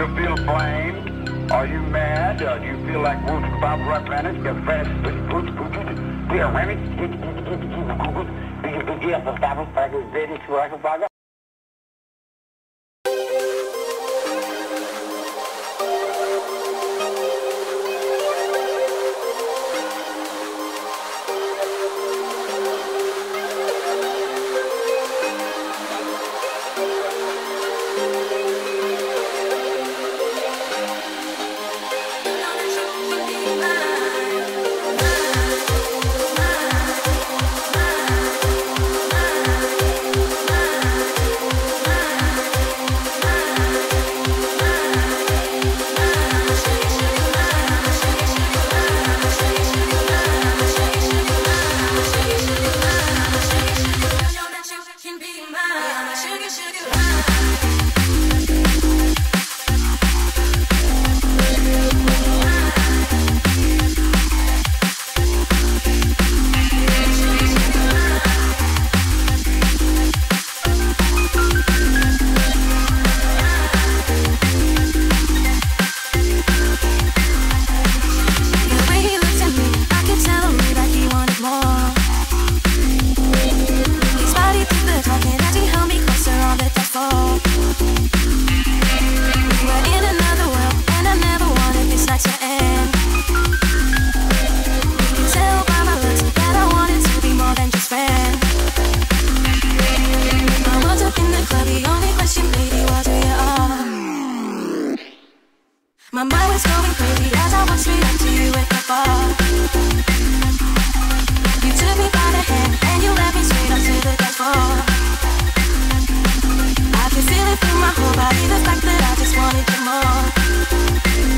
you feel flame? Are you mad? Do you feel like Woods Bob Rock Planet? You're fast, Woods, be a remedy, My mind was going crazy as I walked straight up to you at the bar. You took me by the hand and you led me straight up to the dance floor. I can feel it through my whole body, the fact that I just wanted you more.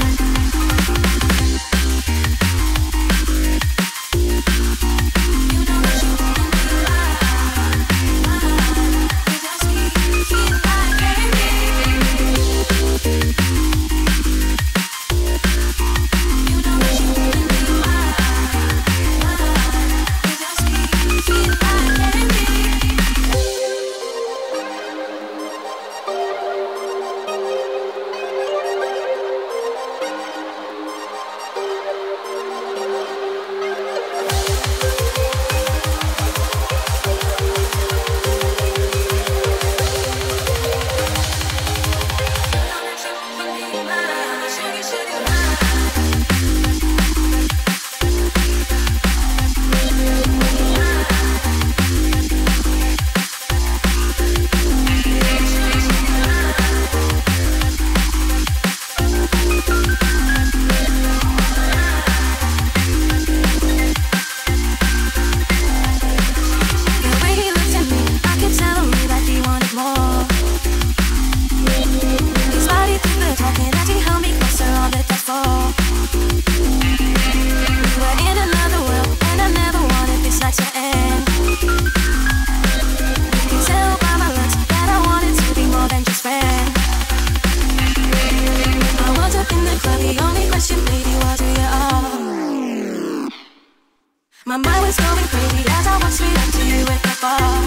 My mind was going crazy as I walked straight up to you at the bar.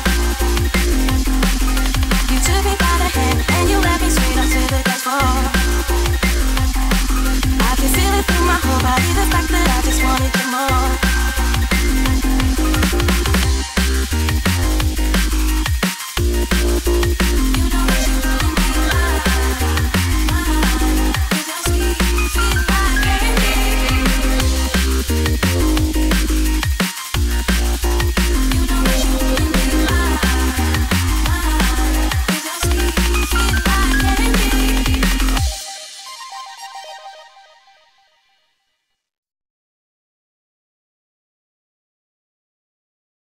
You took me by the hand and you led me straight up to the dance floor. I can feel it through my whole body, the fact that I just wanted you more.